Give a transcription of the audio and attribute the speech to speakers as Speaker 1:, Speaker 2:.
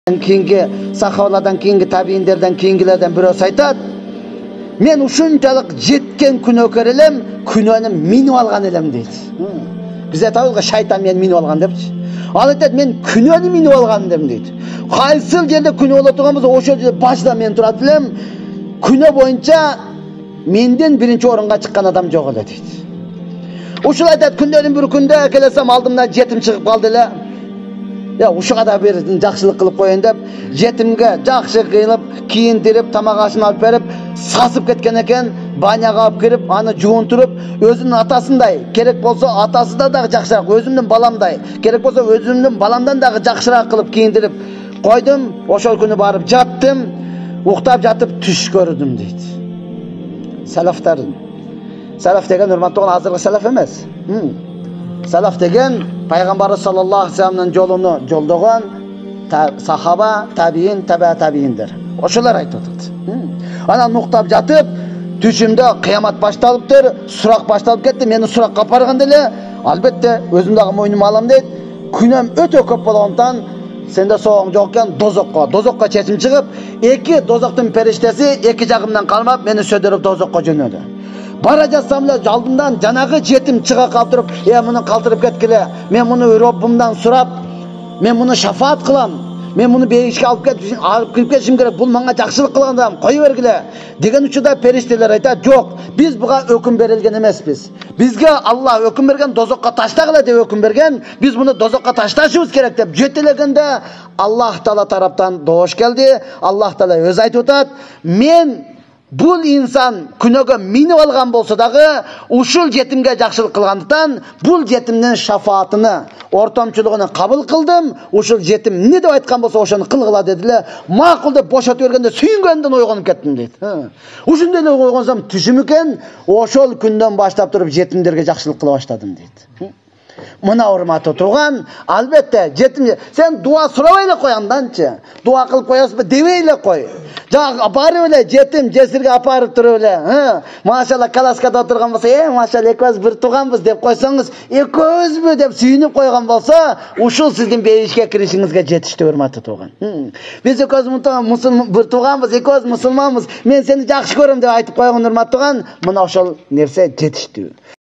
Speaker 1: keyingi sahobalardan keyingi tabiinlerden keyingilerden birisi aytadi. Men uşunchalik jetken күнөө көрелем, күнөөнү минип алган элем дейт. Биз айтабызга шайтан мени минип алган депчи. Ал айтат мен күнөөнү минип алган элем дейт. Кайсыл жерде күнөө боло турганбыз, ошол жерде башта мен турат элем. Күнөө боюнча менден биринчи орунга чыккан адам жок эле дейт. Ушул айтат, күндөрдүн бир күндө келесем алдымдан жетим чыгып калды эле. Ya uşuğa da bir жақсылық kılıp koyun dep, jetimge жақсы kıyılıp, kiyindirip, tamak aşını alıp verip, sasıp ketken eken, banyaga alıp kirip, anı juunturup, özünün atasınday, gerek bolsa atası da жақсырақ, özümdün balamday, gerek bolsa özümdün balamdan da жақсырақ kılıp kiyindirip koydum, oşol günü barıp jattım, uktap jatıp түш gördüm deydi. Salafların. Salaf degen hurmatlı olan hazırlık salaf emes. Salaf degen Peygamber sallallahu aleyhi ve sellem'nin yolunu joldogon sahaba, tabiin, tabiindir. Oşular aytып atат. Ana nuktap jatıp, düşümde kıyamet baştalıptır, surak baştalıp ketti, meni surakka apargan dele, albatta özümdagi moynumu alam deydi. Күнөм öte köp bolgondan sende soğuğun jokken dozokka çesim çıkıp, iki dozoktun periştesi iki jagımdan kalmap meni södürüp dozokka jönödü. Bara jatsam эле алдымдан жанагы жетим чыга калтырып, муну калтырып кеткиле, мен муну Роббумдан сурап, мен муну шафаат кылам, мен муну бейишке алып кирип кетишим керек, бул мага жакшылык кылган адам, кое бергиле деген учурда периштелер айтат, жок, биз буга өкүм берилген эмеспиз. Бизге Аллах өкүм берген, дозокко таштагыла деп өкүм берген, биз муну дозокко ташташыбыз керек деп жетелегенде Аллах Таала тараптан доош келди. Аллах Таала өз айтып атат, мен Bul insan күнөөгө минип алган болсо дагы ушул жетимге жакшылык кылгандыктан бул жетимдин шафаатыны, ортомчулугуну кабыл кылдым. Ушул жетим эмне деп айткан болсо ошону кылгыла дедиле. Макул деп бошотуп бергенде сүйүнгөндөн ойгонуп кеттим дейт. Ушундай эле ойгонсам түшүм экен, ошол күндөн баштап туруп жетимдерге жакшылык кыла баштадым дейт. Mına hurmat oturgan, albatta jetim, sen dua surabay эле koyandançı, dua kılıp koyasın, debey эле koy. Aparıp эле jetim, jesirge aparıp turup эле, maşallah kalaskada oturgan bolsa, maşallah ekөөz bir tuganbız dep koysanız, ekөөzbü dep sүйүнүп koygan bolsa, uşul sizdin beyişke kirişingizge жетишти hurmat oturgan. Biz ekөөz bir tuganbız, ekөөz musulmanbız, men seni jakşı көрөм деп айтып koygan hurmat oturgan, mına ошол нерсе жетишти.